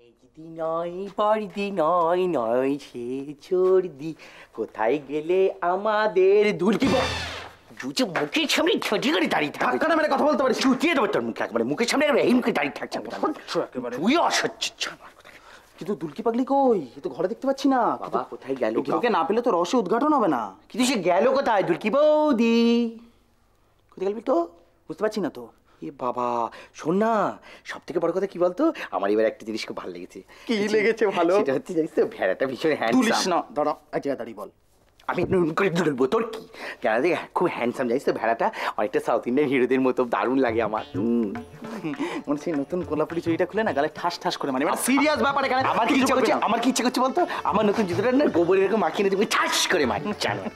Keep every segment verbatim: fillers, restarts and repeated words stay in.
নয় পরদি নয় নয় সে চর্দি, কোথায় গেলে আমাদের দুলকি জুচে মুখের সামনে ঝটি করে দাঁড়িয়ে থাকবে। ধাক্কা না মেরে কথা বলতে পারিস? চুটিয়ে দেবো তোর মুখে একেবারে, মুখের সামনে এই মুখে দাঁড়িয়ে থাকছে একেবারে। তুই অসহ্য। কিন্তু দুলকি পাগলি কই? এ তো ঘরে দেখতে পাচ্ছি না। বাবা কোথায় গেল? ওকে না পেলে তো রহস্য উদ্ঘাটন হবে না। কিন্তু সে গেল কোথায়? দুলকি বৌদি কোথায় গেলবি তো? বুঝতে পারছি না তো। এ বাবা শোন না, সব থেকে বড় কথা কি বলতো, আমার এবার একটা জিনিস খুব ভালো লেগেছে। কি লেগেছে ভালো? সেটা হচ্ছে জানিস তো, ভেড়াটা ভীষণ হ্যান্ডসাম। তুলিস না, দাঁড়া এক জায়গায় দাঁড়িয়ে বল। আমি নুন করে দুলবো, তোর কি? ভেড়া দেখে খুব হ্যান্ডসাম, জানিস তো ভেড়াটা অনেকটা সাউথ ইন্ডিয়ান হিরোদের মতো, দারুণ লাগে আমার। মনে হচ্ছে নতুন কোলাপুরি চুড়িটা খুলে না গালে ঠাস ঠাস করে, মানে সিরিয়াস ব্যাপার এখানে। আমার কি ইচ্ছা করছে, আমার কি ইচ্ছা করছে বলতো, আমার নতুন জুতোটা না গোবর এরকম মাখিয়ে নিয়ে ঠাস করে মারি।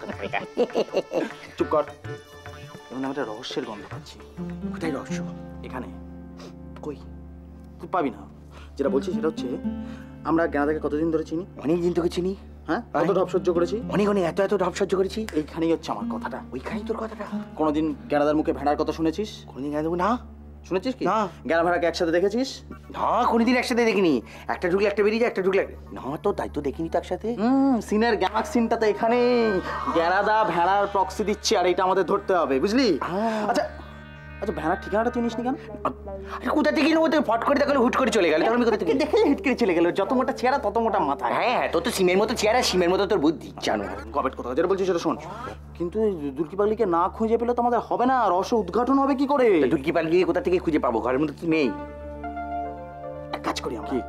চুপ কর, এখন আমি একটা রহস্যের গন্ধ পাচ্ছি। কোথায় রহস্য? এখানে। কই? তুই পাবি না। যেটা বলছি সেটা হচ্ছে, আমরা জ্ঞানাদাকে কতদিন ধরে চিনি? অনেক দিন তোকে চিনি। হ্যাঁ, কত ঢপ সহ্য করেছি? অনেক অনেক এত এত ঢপ সহ্য করেছি। এইখানেই হচ্ছে আমার কথাটা। ওইখানেই তোর কথাটা। কোনোদিন জ্ঞানাদার মুখে ভেড়ার কথা শুনেছিস? কোনোদিন গেল না। শুনেছিস কি? না। জ্ঞানা ভেড়াকে একসাথে দেখেছিস? না, কোনোদিন একসাথে দেখিনি। একটা ঢুকলে একটা বেরিয়ে যায়, একটা ঢুকলে না, তো তাই তো দেখিনি তো একসাথে। হুম, সিনের গ্যামাক সিনটা তো এখানে। জ্ঞানাদা ভেড়ার প্রক্সি দিচ্ছে, আর এটা আমাদের ধরতে হবে, বুঝলি? আচ্ছা আচ্ছা, ভেড়ার ঠিকানাটা তুই নিসনি কেন? কোথা থেকে নেবো? ফট করে দেখালো, হুট করে চলে গেল। আমি কোথা থেকে দেখে হিট করে চলে গেল। যত মোটা চেহারা তত মোটা মাথা। হ্যাঁ হ্যাঁ, তোর তো সিমের মতো চেহারা, সিমের মতো তোর বুদ্ধি। জানো কবেট কথা যেটা বলছিস সেটা শোন। কিন্তু দুলকি পাগলিকে না খুঁজে পেলে তো আমাদের হবে না। রহস্য উদ্ঘাটন হবে কি করে? দুলকি পাগলিকে কোথা থেকে খুঁজে পাবো? ঘরের মধ্যে তো নেই। এক কাজ করি আমরা।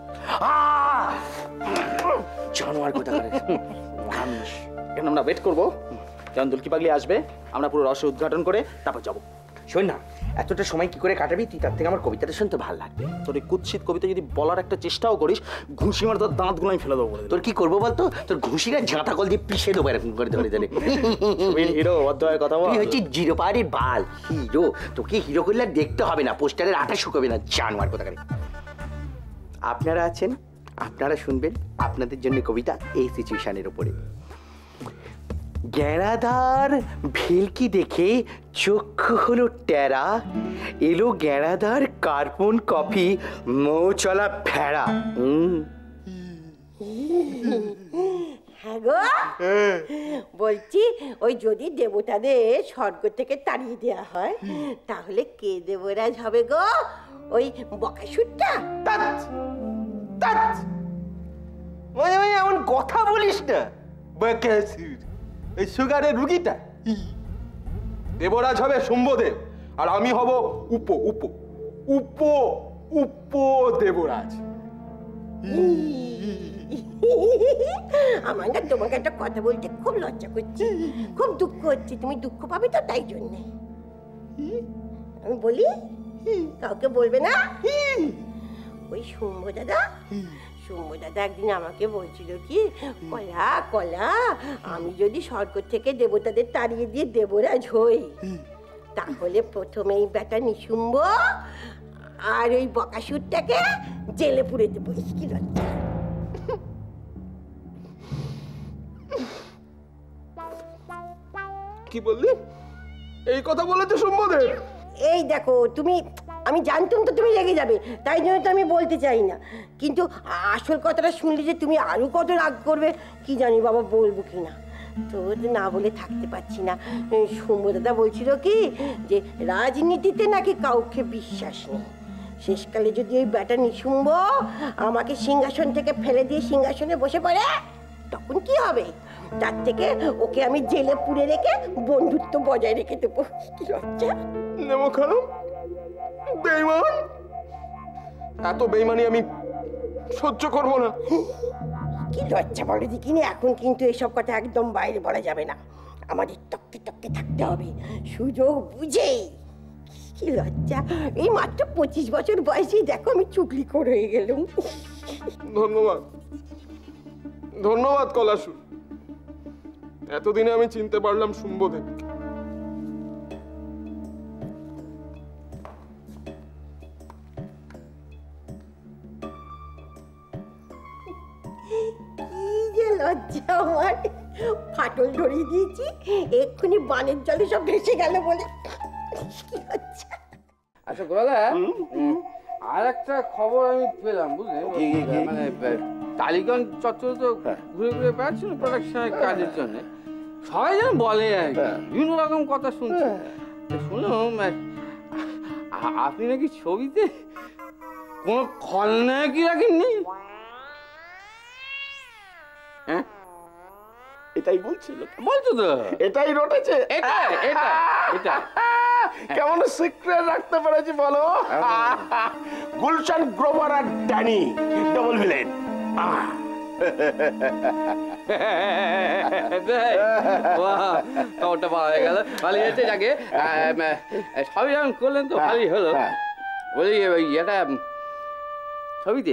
জানোয়ার কোথাকার। এখন আমরা ওয়েট করবো যখন দুলকি পাগলি আসবে, আমরা পুরো রহস্য উদ্ঘাটন করে তারপর যাবো। শোন না, এতটা সময় কি করে কাটাবি তুই? তার থেকে আমার কবিতাটা শুনতে ভালো লাগবে। তোর এই কুৎসিত কবিতা যদি বলার একটা চেষ্টাও করিস, ঘুষি মার তোর দাঁতগুলো আমি ফেলে দেবো। তোর কি করবো বলতো? তোর ঘুষিটা ঝাঁটা কল দিয়ে পিষে দেবো এরকম করে ধরে ধরে। হিরো অধ্যায়ের কথা বল। তুই হচ্ছে জিরো পাহাড়ের বাল হিরো। তোকে হিরো করলে আর দেখতে হবে না, পোস্টারের আটা শুকোবে না। জানোয়ার কোথাকার। আপনারা আছেন, আপনারা শুনবেন আপনাদের জন্য কবিতা এই সিচুয়েশনের উপরে। গ্যাড়াদার ভেলকি দেখে চক্ষু হলো টেরা, এলো গ্যাড়াদার কার্বন কফি মৌ চলা ভেড়া। হ্যাঁ গো, বলছি ওই যদি দেবতাদের স্বর্গ থেকে তাড়িয়ে দেওয়া হয়, তাহলে কে দেবরাজ হবে গো? ওই বকাসুরটা? এমন কথা বলিস না। বকাসুর এই সুগারের রুগীটা। দেবরাজ হবে শুম্ভদেব, আর আমি হব উপ উপ উপ উপ দেবরাজ। আমার না তোমাকে একটা কথা বলতে খুব লজ্জা করছে, খুব দুঃখ হচ্ছে। তুমি দুঃখ পাবে তো, তাই জন্যে আমি বলি। কাউকে বলবে না? ওই শুম্ভ দাদা, শুম্ভ দাদা একদিন আমাকে বলছিল কি, কলা কলা আমি যদি স্বর্গ থেকে দেবতাদের তাড়িয়ে দিয়ে দেবরাজ হই, তাহলে প্রথমে এই বেটা নিশুম্ভ আর ওই বকাসুরটাকে জেলে পুরে দেবো। কি লজ্জা! কি বললি? এই কথা বলেছে শুম্ভদেব? এই দেখো, তুমি, আমি জানতাম তো তুমি রেগে যাবে, তাই জন্য তো আমি বলতে চাই না। কিন্তু আসল কথাটা শুনলে যে তুমি আরো কত রাগ করবে কি জানি বাবা, বলবো কি না। তো না বলে থাকতে পারছি না। শুম্ভ দাদা বলছিল কি যে রাজনীতিতে নাকি কাউকে বিশ্বাস নেই। শেষকালে যদি ওই বেটা নিশুম্ভ আমাকে সিংহাসন থেকে ফেলে দিয়ে সিংহাসনে বসে পড়ে, তখন কি হবে? তার থেকে ওকে আমি জেলে পুরে রেখে বন্ধুত্ব বজায় রেখে দেবো। কি লজ্জা! নেমো খারাপ বেঈমান, এত বেঈমানি আমি সহ্য করবো না। কি লজ্জা বলে দেখিনি। এখন কিন্তু এসব কথা একদম বাইরে বলা যাবে না, আমাদের তককে তককে থাকতে হবে, সুযোগ বুঝেই। কি লজ্জা! এই মাত্র পঁচিশ বছর বয়সে দেখো আমি চুগলি করে হয়ে গেলাম। ধন্যবাদ, ধন্যবাদ কলাসুর। এতদিনে আমি চিনতে পারলাম শুম্ভদেবকে। কি যে লজ্জা আমার! ফাটল ধরিয়ে দিয়েছি, এক্ষুনি বানের জলে সব ভেসে গেল বলে। কি লজ্জা! আচ্ছা গোলাদা, আর একটা খবর আমি পেলাম বুঝলেন, মানে টালিগঞ্জ চত্বরে তো ঘুরে ঘুরে বেড়াচ্ছিল প্রোডাকশনের কাজের জন্য, সবাই যেন বলে আর কি, বিভিন্ন রকম কথা শুনছি। শুনলাম আপনি নাকি ছবিতে কোন খলনায়কই রাখেননি। হ্যাঁ এটাই বলছিল, বলছো তো, এটাই রটেছে, এটা এটা এটা কেমন সিক্রেট রাখতে পেরেছি বলো? গুলশান গ্রোভার আর ড্যানি ডবল ভিলেন। খবরটা পাওয়া হয়ে গেল, ভালো হয়েছে। যাকে সবই যখন করলেন তো ভালোই হলো। বলি ওই এটা ছবিতে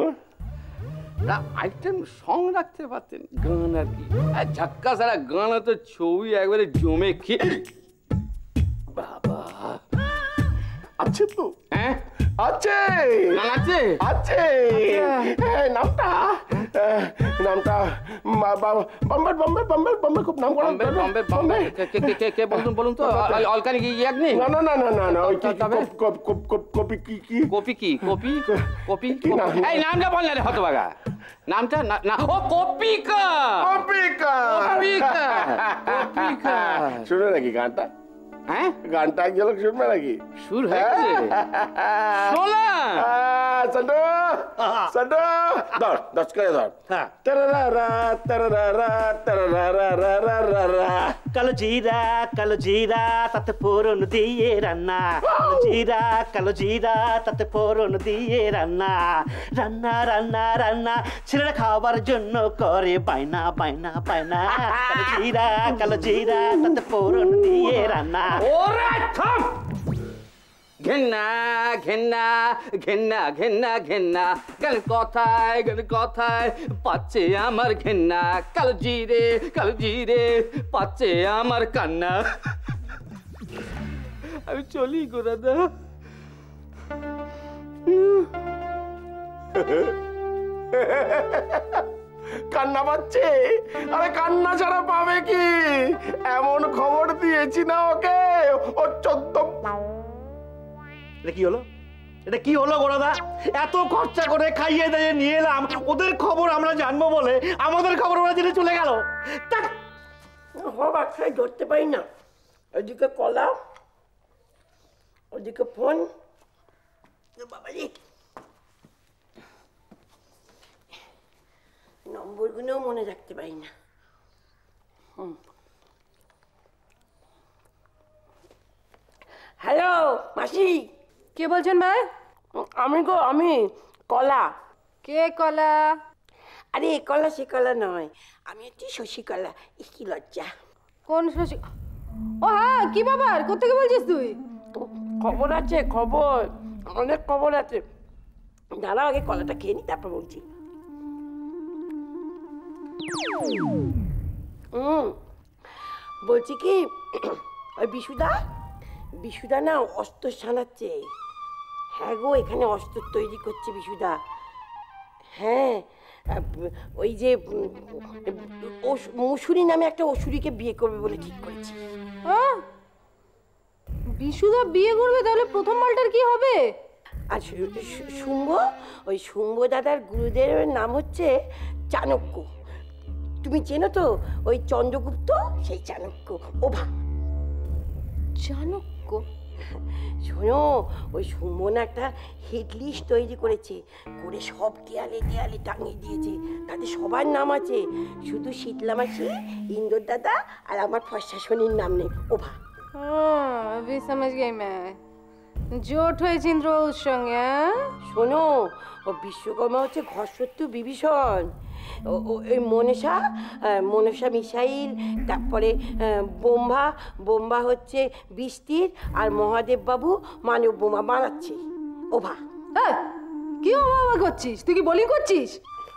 আইটেম সং রাখতে পারতেন, গান আর কি, ঝাক্কা সারা গান, তো ছবি একবারে জমে খেয়ে। বাবা আছে তো? হ্যাঁ আছে, গান আছে আছে। নামটা নামটা বম্বে বম্বে বম্বে বম্বে খুব নাম করা। বম্বে বম্বে বম্বে কে কে বলুন বলুন তো, অলকানি কি এক নেই? না না না না না না ওই কি কপি কি কি কপি কি কপি কপি এই নামটা বল না রে হতবাগা, নামটা না, ও কপিকা কপিকা কপিকা কপিকা। শুনে নাকি গানটা? হ্যাঁ গানটা এক ঝলক শুনবে নাকি? সুর হয়েছে শোনা। সন্ডু সন্ডু ধর দশ করে ধর। তারারা তারারা তারারা। কালো জিরা কালো জিরা তাতে ফোড়ন দিয়ে রান্না, কালো জিরা কালো জিরা তাতে ফোড়ন দিয়ে রান্না, রান্না রান্না রান্না ছেলেরা খাবার জন্য করে বায়না বায়না বায়না, কালো জিরা কালো জিরা তাতে ফোড়ন দিয়ে রান্না। ওরে থাম, ঘেন্না ঘেন্না ঘেন্না ঘেন্না ঘেন্না, গান কথায় গান কথায় পাচ্ছে আমার ঘেন্না, কালো জিরে কালো জিরে পাচ্ছে আমার কান্না। আমি চলি গো দাদা। কান্না পাচ্ছে? আরে কান্না ছাড়া পাবে কি? এমন খবর দিয়েছি না ওকে, ও চোদ্দ। এটা কি হলো? এটা কি হলো গোরাদা? এত খরচা করে খাইয়ে দিয়ে নিয়ে এলাম, ওদের খবর আমরা জানবো বলে আমাদের খবর ওরা জেনে চলে গেল। বাক্সায় ধরতে পারি না, ওদিকে কলা ওদিকে ফোন। বাবাজি নম্বরগুলোও মনে রাখতে পারি না। হ্যালো মাসি। কে বলছেন ভাই? আমি গো আমি কলা। কে কলা? আরে এ কলা সে কলা নয়, আমি হচ্ছি শশীকলা। কি লজ্জা। কোন শশী? ও হ্যাঁ, কি ব্যাপার, কোথেকে বলছিস তুই? খবর আছে, খবর অনেক খবর আছে। দাঁড়াও আগে কলাটা খেয়ে নি তারপর বলছি। হুম বলছি কি, ওই বিশুদা বিশুদা না অস্ত্র সানাচ্ছে। হ্যাঁ গো, এখানে অস্ত্র তৈরি করছে বিশুদা। হ্যাঁ ওই যে মুসুরি নামে একটা অসুরিকে বিয়ে করবে বলে ঠিক করেছি। হ্যাঁ বিশুদা বিয়ে করবে? তাহলে প্রথম মালটার কি হবে? আর শুম্ভ, ওই শুম্ভ দাদার গুরুদেবের নাম হচ্ছে চাণক্য। তুমি চেনো তো ওই চন্দ্রগুপ্ত, সেই চাণক্য। ও ভা চাণক্য? শোনো, ওই শুম্ভ না একটা হিট লিস্ট তৈরি করেছে, করে সব দেয়ালে দেয়ালে টাঙিয়ে দিয়েছে। তাতে সবার নাম আছে, শুধু শীতলা মাসি, ইন্দর দাদা আর আমার ফর্সা শনির নাম নেই। ও ভা হ্যাঁ अभी समझ गई मैं, জোট হয়েছে ইন্দ্রবাবুর সঙ্গে। শোনো, ও বিশ্বকর্মা হচ্ছে ঘরশত্রু বিভীষণ। ওই মনসা মনসা মিসাইল, তারপরে বোম্বা বোম্বা হচ্ছে বৃষ্টির, আর মহাদেব বাবু মানব বোমা বানাচ্ছে। ও ভা কি বাবা করছিস তুই? কি বোলিং করছিস?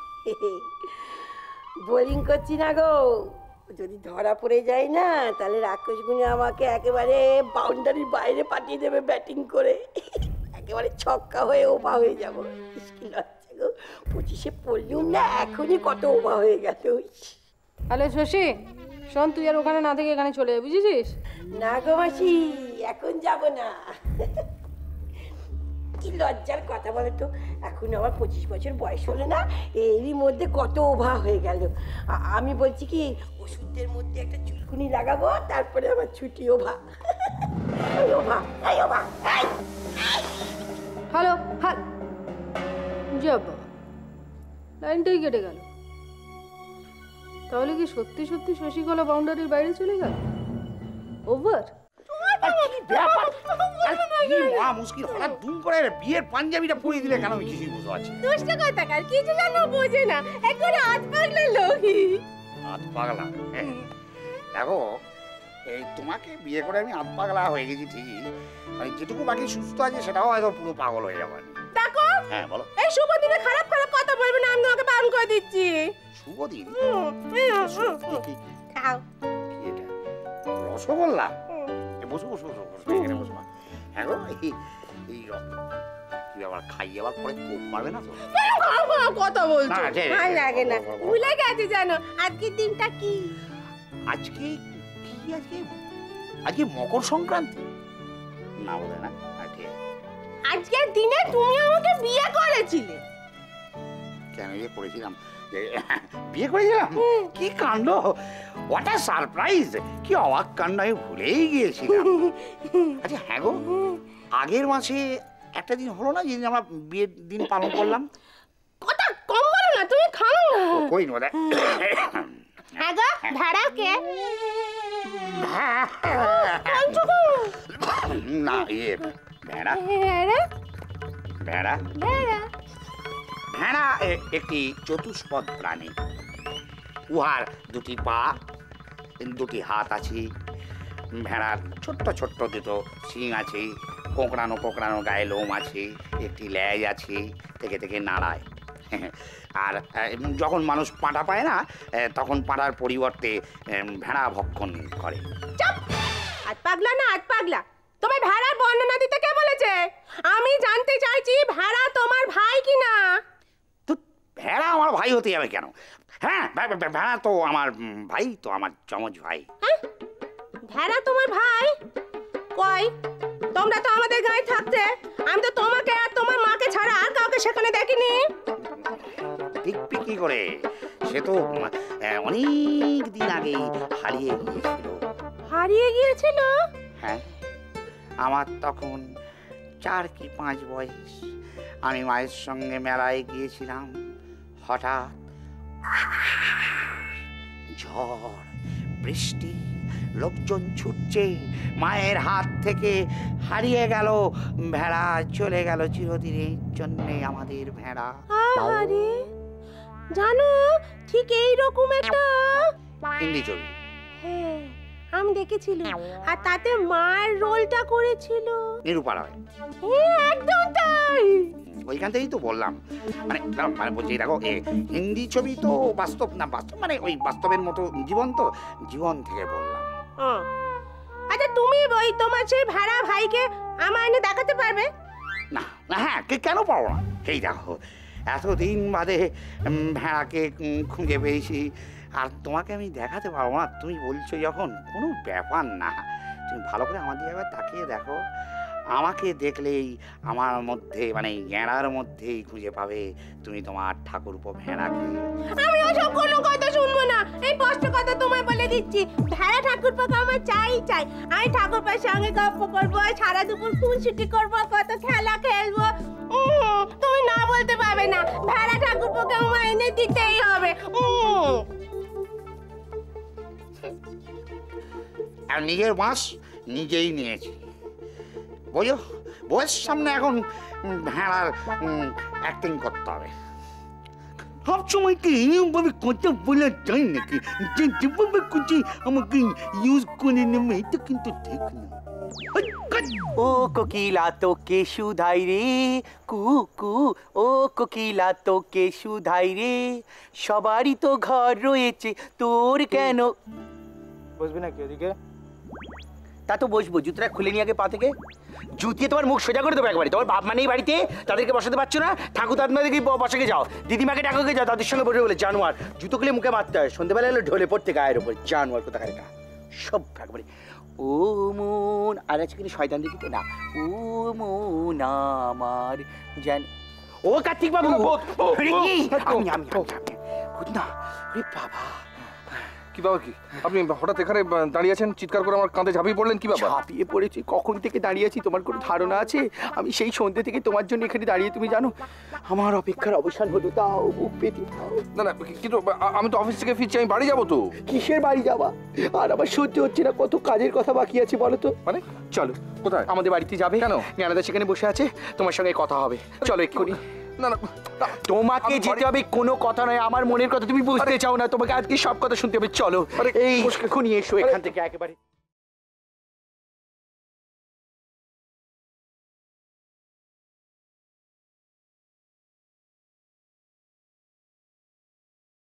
বোলিং করছি না গো, যদি ধরা পড়ে যায় না তাহলে রাক্ষস গুনি আমাকে একেবারে বাউন্ডারির বাইরে পাঠিয়ে দেবে ব্যাটিং করে, একেবারে ছক্কা হয়ে ওভা হয়ে যাবো। লজ্জা গো, পঁচিশে পড়লুম না, এখনই কত ওভা হয়ে গেল। হ্যালো শশী, শোন, তুই আর ওখানে না থেকে এখানে চলে যাবি, বুঝেছিস? না গো মাসি, এখন যাব না। কি লজ্জার কথা বলো তো, এখন আমার পঁচিশ বছর বয়স হলো না, এরই মধ্যে কত ওভা হয়ে গেল। আ- আমি বলছি কি ওষুধের মধ্যে একটা চুলকুনি লাগাবো, তারপরে আমার ছুটি ওভা। এই ওভা, এই ওভা, এই। হ্যালো হ্যাঁ যাব, লাইনটাই কেটে গেল। তাহলে কি সত্যি সত্যি শশীকলা বাউন্ডারির বাইরে চলে গেল? ওভার? মা মুশকিল হঠাৎ দুম করে বিয়ের পাঞ্জাবিটা পরিয়ে দিলে কেন, আমি কিছুই বুঝতে পারছি না। দুষ্ট কথাকার, কিছু যেন বোঝে না, একবারে হাত পাগলা লোকই। হাত পাগলা? হ্যাঁ। দেখো এই তোমাকে বিয়ে করে আমি হাত পাগলা হয়ে গেছি ঠিকই, মানে যেটুকু বাকি সুস্থ আছে সেটাও হয়তো পুরো পাগল হয়ে যাবে। দেখো, হ্যাঁ বলো। এই শুভ দিনে খারাপ খারাপ কথা বলবে না, আমি তোমাকে বারণ করে দিচ্ছি। শুভ দিন? খাও। কি এটা? রসগোল্লা? এ বসো বসো বসো বসো, এখানে বসো মা। হ্যাঁ গো, এই এই রস কি আবার খাইয়ে আবার পরে কোপ পারবে না তো? কথা বলছো, না, যে- ভালো লাগে না। ভুলে গেছি জানো আজকের দিনটা কি? আজকে কি আজকে? আজকে মকর সংক্রান্তি না বলে না? আজকে আজকের দিনে তুমি আমাকে বিয়ে করেছিলে। কেন বিয়ে করেছিলাম? যে- বিয়ে করেছিলাম? কি কাণ্ড! What a surprise! কি অবাক কাণ্ড, আমি ভুলেই গিয়েছিলাম। আচ্ছা হ্যাঁ গো, আগের মাসে একটা দিন হলো না যেদিন আমরা বিয়ের দিন পালন করলাম? কথা কম বলো না, তুমি খাও না। কই নো দেখ হ্যাঁ গো, ভেড়া কে? না ইয়ে ভেড়া ভেড়া ভেড়া ভেড়া ভেড়া এ- একটি চতুষ্পদ প্রাণী। উহার দুটি পা, দুটি হাত আছে। ভেড়ার ছোট্ট ছোট্ট দুটো শিং আছে, কোঁকড়ানো কোঁকড়ানো গায়ে লোম আছে, একটি লেজ আছে, থেকে থেকে নাড়ায়। আর আহ, যখন মানুষ পাঁটা পায় না, আহ, তখন পাঁটার পরিবর্তে আহ, ভেড়া ভক্ষণ করে। চুপ! হাত পাগলা না হাত পাগলা, তোমার ভেড়ার বর্ণনা দিতে কে বলেছে? আমি জানতে চাইছি ভেড়া তোমার ভাই কিনা। তো ভেড়া আমার ভাই হতে যাবে কেন? হ্যাঁ ভে- ভে- ভেড়া তো আমার উম, ভাই, তো আমার যমজ ভাই। হ্যাঁ? ভেড়া তোমার ভাই? কই, তোমরা তো আমাদের গায়ে থাকতে, আমি তো তোমাকে আর তোমার মাকে ছাড়া আর কাউকে সেখানে দেখিনি। দেখবি কি করে? সে তো উম, আহ, অনেক দিন আগে হারিয়ে গিয়েছিল। হারিয়ে গিয়েছিল? হ্যাঁ, আমার তখন চার কি পাঁচ বয়স। আমি মায়ের সঙ্গে মেলায় গিয়েছিলাম। হঠাৎ ঝড়, বৃষ্টি, লোকজন ছুটছে, মায়ের হাত থেকে হারিয়ে গেল ভেড়া, চলে গেল চিরদিনের জন্যে আমাদের ভেড়া। আরে জানো, ঠিক এই রকম একটা হিন্দি ছবি। হ্যাঁ আমি দেখেছিলাম, আর তাতে মায়ের রোলটা করেছিল। নিরূপা রায়। হ্যাঁ একদম তাই। ওইখান থেকেই তো বললাম, মানে না, মানে বলছি দেখো এ হিন্দি ছবি তো বাস্তব না, বাস্তব মানে ওই বাস্তবের মতো জীবন, তো জীবন থেকে বললাম। ও, আচ্ছা তুমি ওই তোমার সেই ভাড়া ভাইকে আমার এনে দেখাতে পারবে? না না, হ্যাঁ কে- কেন পারবো না? এই দেখো এতদিন বাদে উম, ভেড়াকে উম, খুঁজে পেয়েছি, আর তোমাকে আমি দেখাতে পারবো না? তুমি বলছো যখন, কোনো ব্যাপার না। তুমি ভালো করে আমার দিকে একবার তাকিয়ে দেখো। আমাকে দেখলেই আমার মধ্যে, মানে গেঁড়ার মধ্যেই খুঁজে পাবে তুমি তোমার ঠাকুরপো ভেড়াকে। আমি ওসব কোনো কথা শুনবো না, এই স্পষ্ট কথা তোমায় বলে দিচ্ছি। ভেড়া ঠাকুরপাকে আমার চাই চাই। আমি ঠাকুরপার সঙ্গে গল্প করবো, সারা দুপুর খুনসুটি করবো, কত খেলা খেলবো। উম, তুমি না বলতে পারবে না, ভেড়া ঠাকুরপাকে আমার এনে দিতেই হবে। উম। আর নিজের বাঁশ নিজেই নিয়েছি, বুঝো? বউয়ের সামনে এখন উম, ভেড়ার অ্যাক্টিং করতে হবে। সবসময় কি এরকমভাবে কথা বলা যায় নাকি? যে যেভাবে খুঁজে আমাকে ইউজ করে নেবে, এটা কিন্তু ঠিক না। ও কোকিলা তোকে সুধাই রে, কু কু, ও কোকিলা তোকে সুধাই রে, সবারই তো ঘর রয়েছে, তোর কেন? বসবি নাকি ওদিকে? তা তো বসবো, জুতোটা খুলে নিয়ে আগে পা থেকে। জুতিয়ে তোমার মুখ সোজা করে দেবো একবারে। তোমার বাপ মানেই বাড়িতে, তাদেরকে বসাতে পারছো না? ঠাকুর দাদনাদেরকে বসাকে যাও, দিদিমাকে ডাকুকে যাও, তাদের সঙ্গে বসে বলে জানোয়ার। জুতো খুলে মুখে মারতে হয়, সন্ধ্যেবেলা এলে ঢলে পড়তে গায়ের ওপর, জানোয়ার কোথাকার গা সব একবারে ও মন, আর আছে কিন্তু শয়তান দেখিতে না, ও মন আমার জান। ও কার্তিক বাবু, আরে কি? আমি আমি আমি না, আরে বাবা, কি বাবা কি আপনি হঠাৎ এখানে দাঁড়িয়ে আছেন, চিৎকার করে আমার কাঁধে ঝাঁপিয়ে পড়লেন, কি ব্যাপার? ঝাঁপিয়ে পড়েছি, কখন থেকে দাঁড়িয়ে আছি তোমার কোনো ধারণা আছে? আমি সেই সন্ধ্যে থেকে তোমার জন্য এখানে দাঁড়িয়ে, তুমি জানো আমার অপেক্ষার অবসান হলো। তাও বুক পেতে দাও। না না, কিন্তু আ- আমি তো অফিস থেকে ফিরছি, আমি বাড়ি যাবো তো। কিসের বাড়ি যাবা? আর আমার সহ্য হচ্ছে না, কত কাজের কথা বাকি আছে বলো তো। মানে চলো কোথায়? আমাদের বাড়িতে যাবে। কেন? জ্ঞানদা সেখানে বসে আছে, তোমার সঙ্গে কথা হবে। চলো এক্ষুনি। না না, তোমাকে আমি যেতে বাড়ি- হবে, কোনো কথা নয়, আমার মনের কথা তুমি বুঝতে চাও না, তোমাকে আজকে সব কথা শুনতে হবে। চলো আরে, এই এক্ষুনি এসো এখান থেকে একেবারে।